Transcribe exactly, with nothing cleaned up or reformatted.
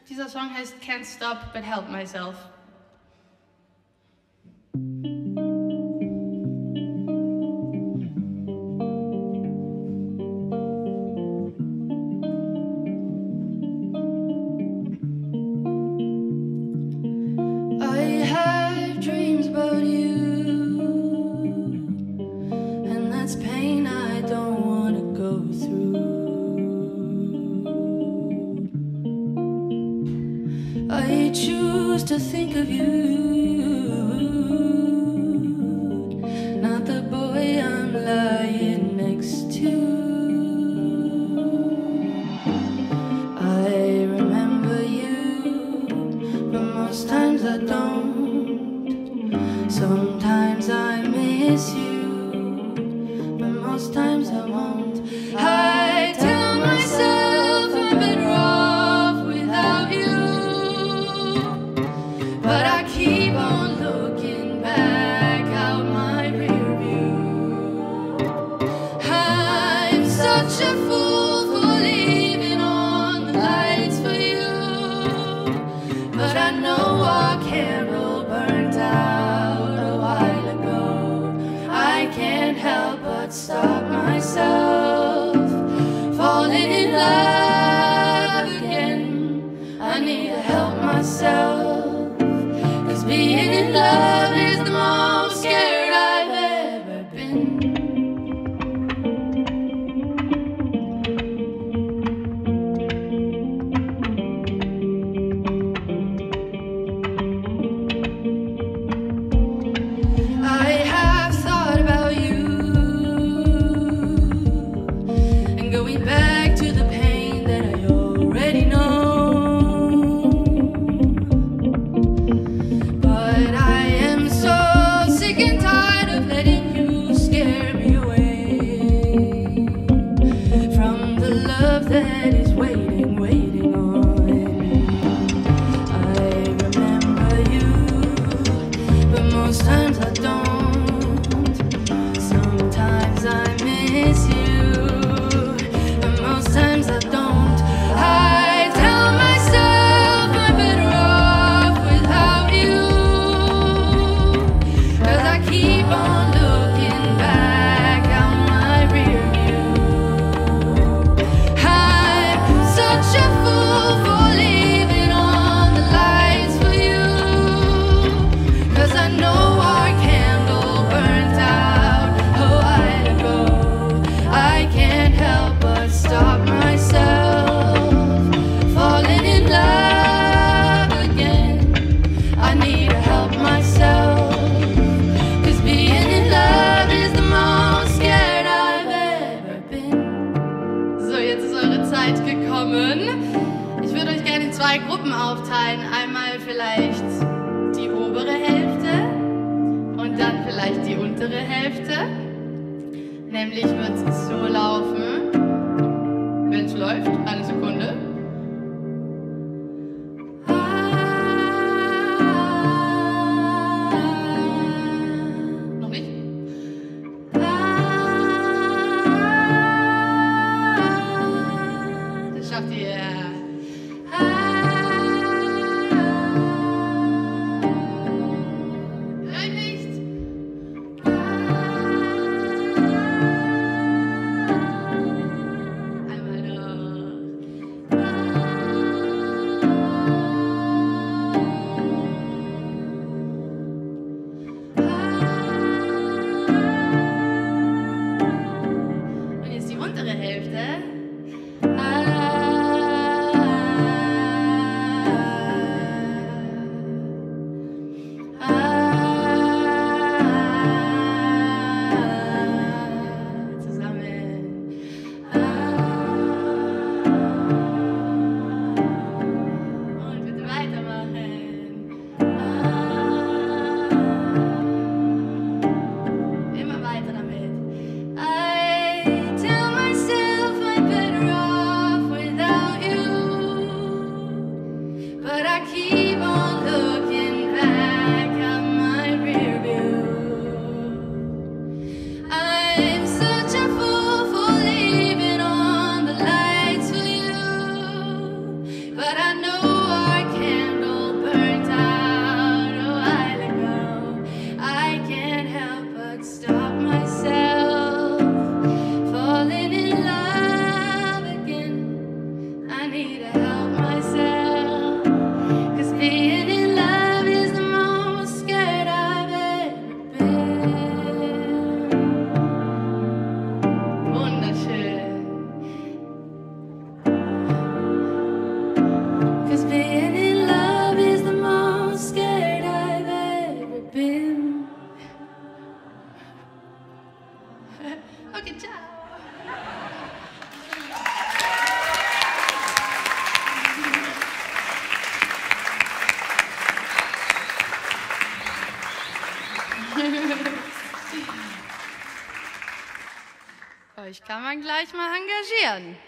Dieser Song heißt Can't Stop But Help Myself. I choose to think of you, not the boy I'm lying next to. I remember you, but most times I don't. Sometimes I miss you, but most times I won't. I tell myself I'm better off without you, but I keep on looking back out my rear view. I'm such a fool for leaving on the lights for you, but I know our candle burnt out a while ago. I can't help but stop myself falling in love again. I need to help myself, being in love is the most scared I've ever been. I have thought about you and going back to the pain that I already know. That is waiting, waiting on. I remember you, but most times I don't. Sometimes I miss you, but most times I don't. I tell myself I'm better off without you, 'cause I keep on looking back out my rear view. Such a fool for leaving on the lights for you, 'cause I know our candle burnt out a while ago. I can't help but stop myself falling in love again. I need to help myself, 'cause being in love is the most scared I've ever been. So, jetzt ist eure Zeit gekommen. Ich würde euch gerne in zwei Gruppen aufteilen. Einmal vielleicht die obere Hälfte und dann vielleicht die untere Hälfte. Nämlich wird es so laufen, wenn es läuft, eine Sekunde. Noch nicht? Das schafft ihr. Vielleicht nicht. Einmal noch. sich kann man gleich mal engagieren.